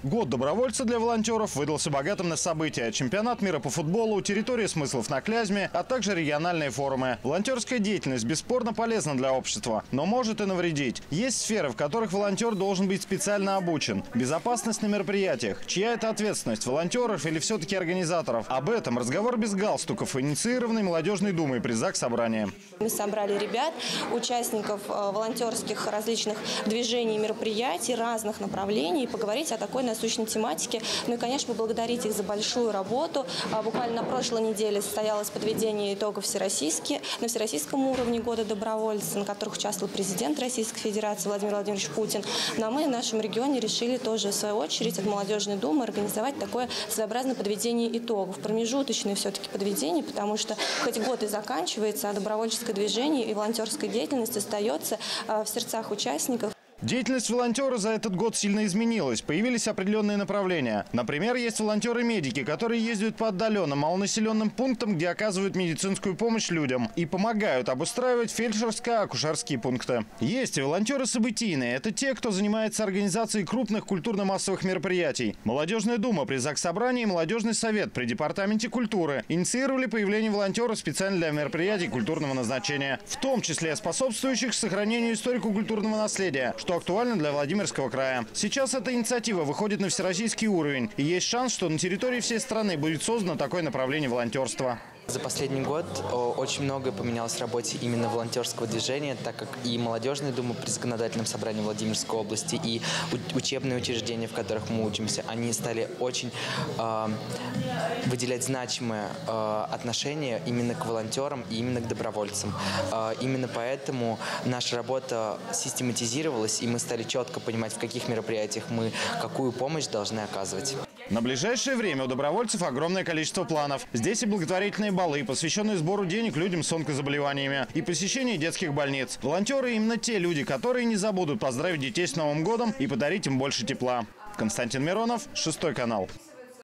Год добровольца для волонтеров выдался богатым на события. Чемпионат мира по футболу, территория смыслов на Клязьме, а также региональные форумы. Волонтерская деятельность бесспорно полезна для общества, но может и навредить. Есть сферы, в которых волонтер должен быть специально обучен. Безопасность на мероприятиях. Чья это ответственность? Волонтеров или все-таки организаторов? Об этом разговор без галстуков, инициированный Молодежной думой при Заксобрании. Мы собрали ребят, участников волонтерских различных движений и мероприятий разных направлений, и поговорить о такой насущной тематике. Ну и, конечно, поблагодарить их за большую работу. Буквально на прошлой неделе состоялось подведение итогов на всероссийском уровне года добровольца, на которых участвовал президент Российской Федерации Владимир Владимирович Путин. Но мы в нашем регионе решили тоже, в свою очередь, от Молодежной думы организовать такое своеобразное подведение итогов. Промежуточное все-таки подведение, потому что хоть год и заканчивается, а добровольческое движение и волонтерская деятельность остается в сердцах участников. Деятельность волонтера за этот год сильно изменилась. Появились определенные направления. Например, есть волонтеры-медики, которые ездят по отдаленным, малонаселенным пунктам, где оказывают медицинскую помощь людям и помогают обустраивать фельдшерско-акушерские пункты. Есть и волонтеры событийные. Это те, кто занимается организацией крупных культурно-массовых мероприятий. Молодежная дума при Заксобрании и Молодежный совет при Департаменте культуры инициировали появление волонтеров специально для мероприятий культурного назначения, в том числе способствующих сохранению историко-культурного наследия, что актуально для Владимирского края. Сейчас эта инициатива выходит на всероссийский уровень, и есть шанс, что на территории всей страны будет создано такое направление волонтерства. За последний год очень многое поменялось в работе именно волонтерского движения, так как и Молодежная дума при законодательном собрании Владимирской области, и учебные учреждения, в которых мы учимся, они стали очень выделять значимое отношение именно к волонтерам и именно к добровольцам. Именно поэтому наша работа систематизировалась, и мы стали четко понимать, в каких мероприятиях мы какую помощь должны оказывать. На ближайшее время у добровольцев огромное количество планов. Здесь и благотворительные балы, посвященные сбору денег людям с онкозаболеваниями, и посещение детских больниц. Волонтеры именно те люди, которые не забудут поздравить детей с Новым годом и подарить им больше тепла. Константин Миронов, 6 канал.